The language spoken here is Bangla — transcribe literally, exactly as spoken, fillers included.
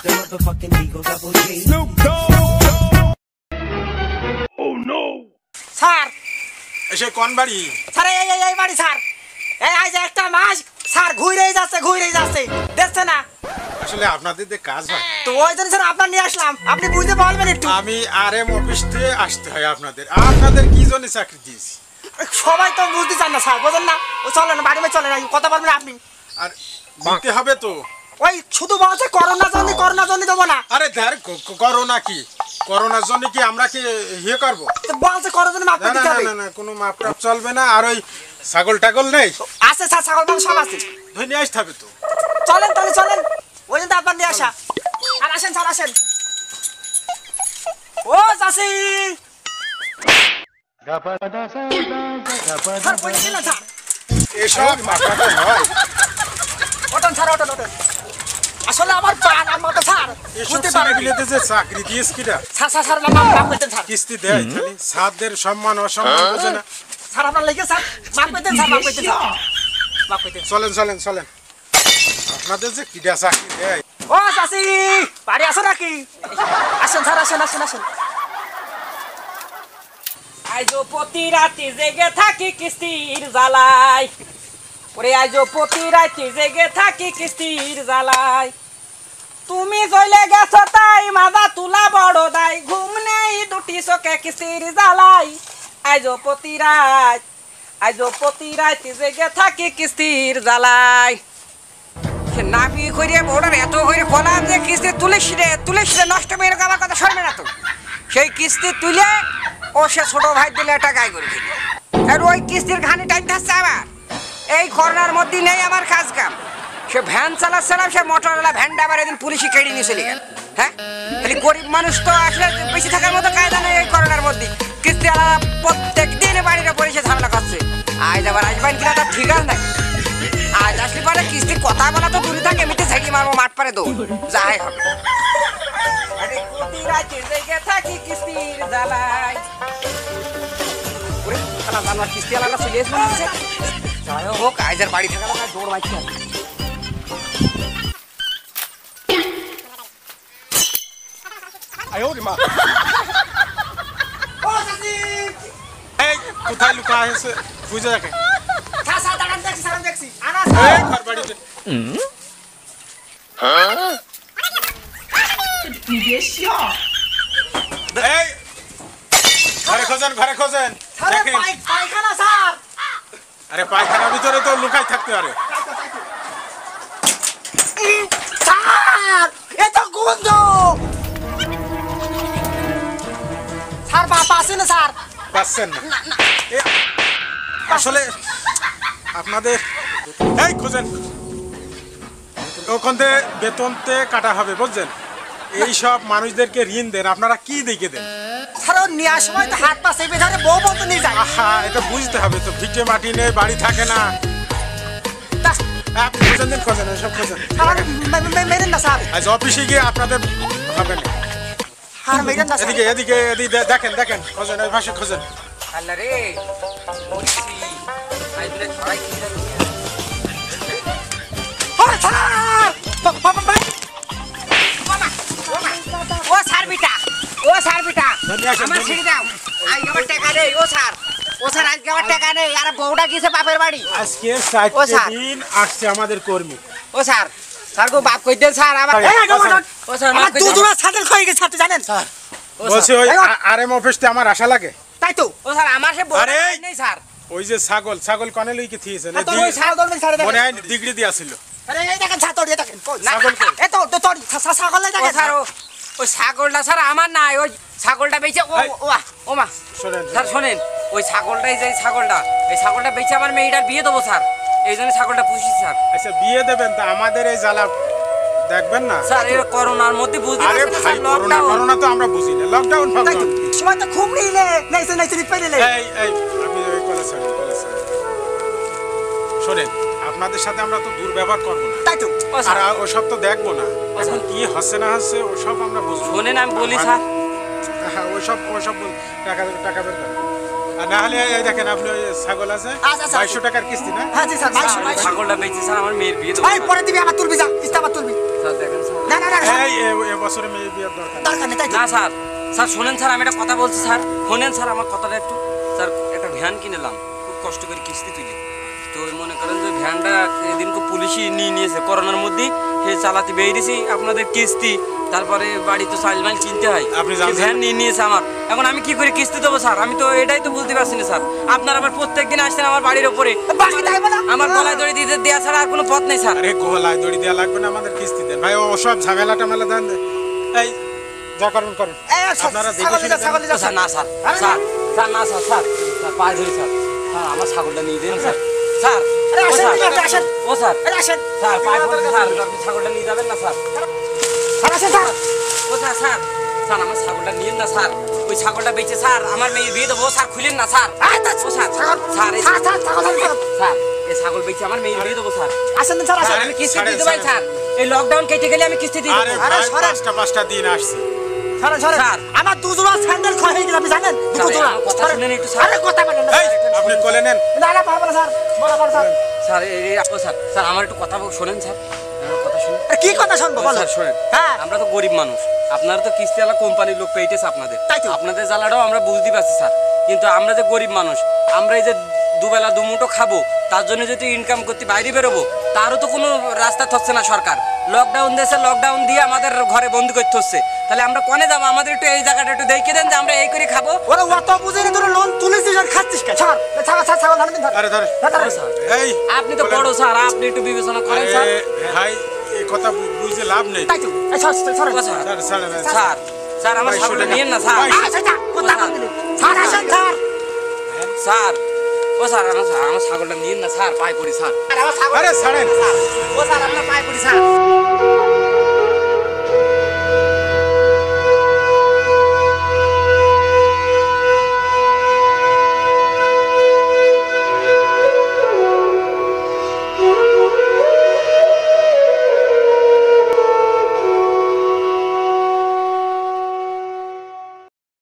the motherfucking Eagle Double G. Snoop Dogg. Oh no. Sir এসে কোন বাড়ি? স্যার এই এই এই বাড়ি স্যার। এই আজ একটা মাস স্যার ঘুরেই যাচ্ছে ঘুরেই যাচ্ছে দেখছে না। আসলে আপনাদের যে কাজ হয় তো ওই জন্য স্যার আপনার নিয়ে আসলাম, আপনি বুঝতে পারবেন একটু। আমি আরএম অফিস থেকে আসতে হয় আপনাদের। আপনাদের কি জন্য চাকরি দিয়েছি? সবাই তো বুঝতে চান না স্যার, বোঝেন না। ও চলে না বাড়ি চলে না, কথা বলবেন আপনি। আর দিতে হবে তো। ওই শুধু বলছে করোনা জন্য করোনা জন্য দেবো না। আরে দেখ করোনা কি, করোনার জন্য কি আমরা কি ইয়ে করবো? বলছে করোনার জন্য মাপ না দিতে না হবে। না না কোনো মাপ টাপ চলবে না। আর ওই ছাগল টাগল নেই? আছে স্যার, ছাগল মাংস সব আছে। ধরে নিয়ে আসতে হবে তো। চলেন তাহলে চলেন, ওই জন্য আপনার নিয়ে আসা। আর আসেন স্যার আসেন। ও চাষি স্যার বলছি না স্যার। এসব মাথাটা হয়। ওঠেন স্যার ওঠেন ওঠেন। আসলে আমার পান আমার তো স্যার এসব বুঝতে পারেন। ছেলেপিলেতে যে চাকরি দিয়েছ কিরা? স্যার স্যার স্যার মাপ মাপ করতেন স্যার। কিস্তি দেয় খালি সাতদের সম্মান অসম্মান বোঝে না। স্যার আপনার লেগে স্যার মাপ করতেন স্যার মাপ করতেন স্যার মাপ করতেন। চলেন চলেন চলেন। আপনাদের যে কিডা চাকরি দেয়। ও চাষি বাড়ি আসো নাকি? আসেন স্যার আসেন আসেন আসেন। আইজো প্রতি রাতে জেগে থাকি কিস্তির জ্বালাই, ওরে আইজো প্রতি রাতে জেগে থাকি কিস্তির জ্বালাই। তুমি চলে গেছো তাই মাথা তুলা বড় দাই, ঘুম নেই দুটি চোখে কিস্তির জ্বালাই। আইজো প্রতি রাত আইজো প্রতি রাতে জেগে থাকি কিস্তির জ্বালাই। সে নাপি করে বড়ার এত করে বলা যে কিস্তি তুলিস রে তুলিস রে নষ্ট মেয়ের আমার কথা শুনবে না তো। সেই কিস্তি তুলে ও সে ছোট ভাই দিলে একটা গায়ে করে দিল। আর ওই কিস্তির ঘানি টাইম থাকছে আমার। এই করোনার মধ্যে নেই আমার কাজ কাম। সে ভ্যান চালাচ্ছিলাম, সে মোটরওয়ালা ভ্যানটা আবার এদিন পুলিশে কেড়ে নিয়ে চলে গেল। হ্যাঁ খালি গরিব মানুষ তো আসলে বেশি থাকার মতো কায়দা নেই এই করোনার মধ্যে। কিস্তিওয়ালা প্রত্যেক দিন বাড়িটা পরে সে ঝামেলা করছে। আজ আবার আসবেন কিনা তার ঠিক আছে না। আজ আসলে পরে কিস্তির কথা বলা তো দূরে থাকে, এমনিতে ঝাঁকি মারবো মাঠ পারে দৌড় যাই হবে। আরে প্রতি রাতে জেগে থাকি কিস্তির জ্বালাই। ওরে শালা জানোয়ার কিস্তিওয়ালা চলে এসে বলছে যাই হোক আইজার বাড়ি থাকা না দৌড় মারছি আর। আয় ওরে মা। ও চাচি এই কোথায় লুকা আছে বুঝে রাখে। স্যার স্যার দাঁড়ান দেখছি স্যার দেখছি আনা এই ঘর বাড়িতে। এই ঘরে খোঁজেন ঘরে খোঁজেন স্যার দেখেন। পাই পায়খানা স্যার। আরে পায়খানার ভিতরে তো লুকাই থাকতে পারে। স্যার এত গন্ধ। স্যার বাবা আছে না স্যার? পাচ্ছেন না এ, আসলে আপনাদের এই খোঁজেন ওখান থেকে বেতনতে কাটা হবে বুঝছেন। এই সব মানুষদেরকে ঋণ দেন, আপনারা কি দেখে দেন? স্যার ও নেওয়ার সময় তো হাত পা চেপে ধরে বউ বউ তো নিয়ে যায়। আহা এটা বুঝতে হবে তো, ভিটে মাটি নেই বাড়ি থাকে না। তা আপনি খোঁজেন দেন খোঁজেন সব খোঁজেন। স্যার মে- মে- মেরেন না স্যার। আজ অফিসে গিয়ে আপনাদের হবে না। আর মেরেন না স্যার। এদিকে এদিকে এদিকে দে- দেখেন দেখেন খোঁজেন ওই পাশে খোঁজেন। আল্লাহ রে মরছি আই বলে ছড়াই কি জানি। ও স্যার বা- বা- বা- বা- ওমা, ওমা, ও স্যার বিটা ও স্যার বিটা আমার ছিড়ে দাও। আই আমার টাকা নেই ও স্যার ও স্যার আজকে আমার টাকা নেই। আর বউটা গেছে বাপের বাড়ি। আজকে ও চারটে স্যার। দিন আসছে আমাদের কর্মী। ও স্যার স্যার গো বাপ কই দেন স্যার আমার। এই, এই, ও স্যার। ও স্যার আমার দুজনের সাথে কই গেছে স্যার জানেন স্যার। ও বলছি ওই এই, আরএম অফিসতে আমার আশা লাগে। তাই তো ও স্যার আমার সে বউ আরে! নেই স্যার। ওই যে ছাগল ছাগল কনে লইকে থিয়েছেন তো ওই ছাগল দলবেন স্যার মনে দেখেন। হয় ডিগ্রি দিয়েছিল। আরে এই দেখেন ছাতর এই দেখেন কই না ছাগল কই? এই তো তো তোর ছাগল নাই দেখেন স্যার। ওই ছাগলটা স্যার আমার নাই, ওই ছাগলটা বেচে ও এই। ও ও মা শোনেন স্যার শোনেন ওই ছাগলটাই যে ছাগলটা এই ছাগলটা বেচে আমার মেয়েটার বিয়ে দেবো স্যার, এই জন্য ছাগলটা পুষি স্যার। আচ্ছা বিয়ে দেবেন তা আমাদের এই জ্বালা দেখবেন না। স্যার এই করোনার মধ্যে বুঝতে আরে পারছেন না ভাই স্যার করোনা লকডাউন। করোনা তো আমরা বুঝি না, লকডাউন তাই তো লকডাউন। সময় তো খুব নিলে নাইছে নাইছে পেলে। এই এই আপনি ওই কলেজ ছাড়েন কলেজ ছাড়েন। শোনেন আপনাদের সাথে আমরা তো দুর্ব্যবহার করবো না। তাই তো ও আর স্যার ওসব তো দেখবো না। এখন কি হচ্ছে না হচ্ছে ওসব আমরা বুঝবো। শোনেন আমি বলি স্যার। হ্যাঁ ওইসব ওইসব বল- টাকা টাকা বের করেন। আর না হলে এই দেখেন আপনি ওই ছাগল আছে আচ্ছা, আচ্ছা। বাইশশো টাকার কিস্তি না। হ্যাঁ জি স্যার বাইশশো স্যার, বাইশশো। ছাগলটা বেচে স্যার আমার মেয়ের বিয়ে দেবো ভাই পরে দিবি আমার তুলবি যা কিস্তা আবার তুলবি। স্যার দেখেন স্যার না না না স্যার। এই এ, বছরে মেয়ে বিয়ের দরকার নেই। দরকার নেই তাই তো? না স্যার স্যার শোনেন স্যার আমি একটা কথা বলছি স্যার শোনেন স্যার আমার কথাটা একটু স্যার একটা ভ্যান কিনেলাম খুব কষ্ট করে কিস্তি তুলে তো ওই মনে করেন যে ভ্যানটা এদিন খুব পুলিশই নিয়ে নিয়েছে করোনার মধ্যেই সে চালাতে বেরিয়েছি আপনাদের কিস্তি তারপরে বাড়ি তো চাইল মাইল কিনতে হয় আপনি সে জানছেন? ভ্যান নিয়ে নিয়েছে আমার এখন আমি কি করে কিস্তি দেবো স্যার আমি তো এটাই তো বুঝতে পারছি না স্যার আপনার আবার প্রত্যেক দিন আসছেন আমার বাড়ির ওপরে বাকি থাকবে না? আমার গলায় দড়ি দিতে দেওয়া ছাড়া আর কোনো পথ নেই স্যার আরে গোলায় দড়ি দেওয়া লাগবে না আমাদের কিস্তি দেন ভাই ও সব ঝামেলা টামেলা দেন এই যা করুন করেন এই, এই, আপনারা দেখে ছাগল শুনে যা, দেন। ছাগল যা, স্যার না স্যার আরে স্যার স্যার না স্যার স্যার স্যার পায়ে ধরি স্যার স্যার আমার ছাগলটা নিয়ে দিন স্যার স্যার আরে ও আসেন, স্যার, ঠিক আছে, আসেন। ও স্যার এই আসেন। স্যার পায়ে ধরি স্যার আপনি ছাগলটা নিয়ে যাবেন না স্যার স্যার, আসেন, স্যার। ও স্যার স্যার স্যার আমার ছাগলটা নিয়েন না স্যার ওই ছাগলটা বেচে স্যার আমার মেয়ে বিয়ে দেবো স্যার খুলেন না স্যার আয়, তা, ও স্যার ছাগল, স্যার এই- স্যার, স্যার, ছাগল, ছাগল, ছাগল। স্যার এই ছাগল বেচে আমার মেয়ে বিয়ে দেবো স্যার আসেন, স্যার, আসেন। আমি কিস্তি ছাড়েন, দিতে পারি ছাড়েন। স্যার এই লকডাউন কেটে গেলে আমি কিস্তি দিয়ে আরে দেবো আরে, ভাই সরেন। পাঁচটা পাঁচটা দিন আসছি সরেন, সরেন। স্যার। আমার দু জোড়া স্যান্ডেল ক্ষয় হয়ে গেছে, আপনি জানেন? দুটো স্যার, জোড়া। আমার কথা সরেন। শুনেন একটু, স্যার। আরে, কথা বলেন না, এই স্যার। আপনি কোলে নেন না, না, পারবো না, স্যার। বলো, বলো, স্যার। স্যার এই এই- ও স্যার স্যার আমার একটু কথা বল- শোনেন স্যার আমার কথা শুনুন আরে, কি কথা শুনবো, বলো। স্যার শোনেন হ্যাঁ। আমরা তো গরিব মানুষ আপনারা তো কিস্তিওয়ালা কোম্পানির লোক পেয়েছে আপনাদের তাই তো। আপনাদের জ্বালাটাও আমরা বুঝতে পারছি স্যার কিন্তু আমরা যে গরিব মানুষ আমরা এই যে দুবেলা দুমুঠো খাবো তার জন্য যদি ইনকাম করতে বাইরে বেরোবো তারও তো কোনো রাস্তা থাকছে না সরকার লকডাউন দিয়েছে লকডাউন দিয়ে আমাদের ঘরে বন্দি করতে হচ্ছে তাহলে আমরা কোনে যাবো আমাদের একটু এই জায়গাটা একটু দেখে দেন যে আমরা এই করে খাবো ওরা অত বুঝে তোর লোন তুলেছিস আর খাচ্ছিস কে? ছাড়, এ, ছাগল, ছাড়, ছাগল, ধরে দিন, ধর। আরে ধরে ধর, ধর। ও স্যার, এই আপনি তো কোলে বড় নেন। স্যার আপনি একটু বিবেচনা করেন স্যার আরে ভাই এই কথা বু- বুঝে লাভ নেই তাই তো। এই, সর, সর, সরেন। ও sir sir sir sir sir আমার ভাই, ছাগলটা শুনে নিয়েন না না। স্যার ভাই, আয়, স্যার, যা, কথা বলতে নেই। স্যার, আসেন, স্যার। স্যার ও স্যার আমার আমার ছাগলটা নিয়েন না স্যার পায়ে পড়ি স্যার আরে, আমার ছাগল- আরে ছাড়েন ও স্যার আপনার পায়ে পড়ি স্যার